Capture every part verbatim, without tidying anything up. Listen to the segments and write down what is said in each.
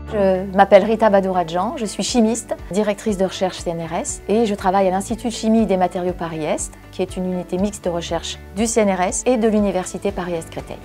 Je m'appelle Rita Badouradjan, je suis chimiste, directrice de recherche C N R S et je travaille à l'Institut de chimie des matériaux Paris-Est, qui est une unité mixte de recherche du C N R S et de l'Université Paris-Est-Créteil.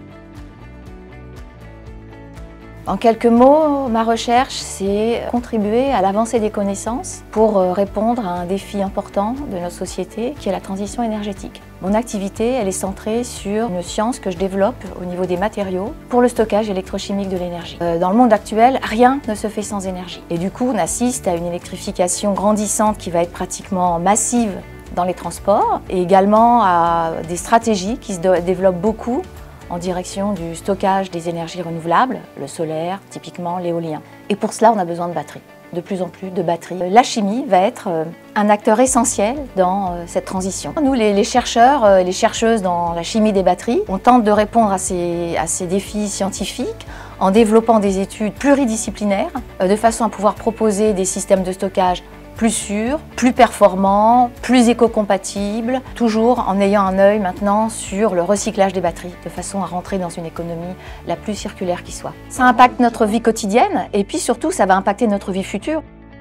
En quelques mots, ma recherche, c'est contribuer à l'avancée des connaissances pour répondre à un défi important de notre société qui est la transition énergétique. Mon activité, elle est centrée sur une science que je développe au niveau des matériaux pour le stockage électrochimique de l'énergie. Dans le monde actuel, rien ne se fait sans énergie. Et du coup, on assiste à une électrification grandissante qui va être pratiquement massive dans les transports et également à des stratégies qui se développent beaucoup en direction du stockage des énergies renouvelables, le solaire, typiquement l'éolien. Et pour cela, on a besoin de batteries, de plus en plus de batteries. La chimie va être un acteur essentiel dans cette transition. Nous, les chercheurs, les chercheuses dans la chimie des batteries, on tente de répondre à ces, à ces défis scientifiques en développant des études pluridisciplinaires, de façon à pouvoir proposer des systèmes de stockage plus sûr, plus performant, plus éco-compatible, toujours en ayant un œil maintenant sur le recyclage des batteries, de façon à rentrer dans une économie la plus circulaire qui soit. Ça impacte notre vie quotidienne et puis surtout ça va impacter notre vie future.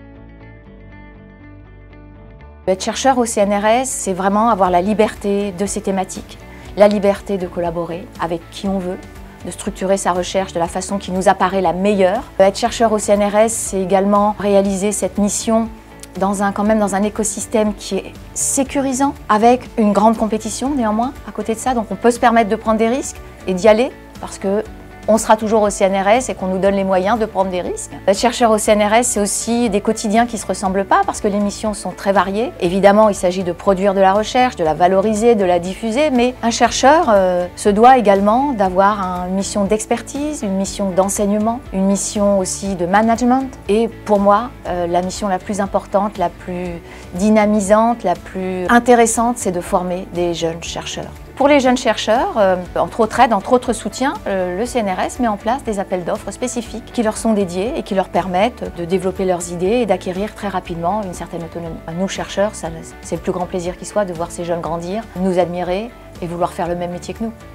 Être chercheur au C N R S, c'est vraiment avoir la liberté de ces thématiques, la liberté de collaborer avec qui on veut, de structurer sa recherche de la façon qui nous apparaît la meilleure. Être chercheur au C N R S, c'est également réaliser cette mission dans un, quand même dans un écosystème qui est sécurisant, avec une grande compétition néanmoins à côté de ça. Donc on peut se permettre de prendre des risques et d'y aller parce que on sera toujours au C N R S et qu'on nous donne les moyens de prendre des risques. Être chercheur au C N R S, c'est aussi des quotidiens qui ne se ressemblent pas parce que les missions sont très variées. Évidemment, il s'agit de produire de la recherche, de la valoriser, de la diffuser, mais un chercheur euh, se doit également d'avoir une mission d'expertise, une mission d'enseignement, une mission aussi de management. Et pour moi, euh, la mission la plus importante, la plus dynamisante, la plus intéressante, c'est de former des jeunes chercheurs. Pour les jeunes chercheurs, euh, entre autres aides, entre autres soutiens, euh, le C N R S met en place des appels d'offres spécifiques qui leur sont dédiés et qui leur permettent de développer leurs idées et d'acquérir très rapidement une certaine autonomie. Nous, chercheurs, c'est le plus grand plaisir qui soit de voir ces jeunes grandir, nous admirer et vouloir faire le même métier que nous.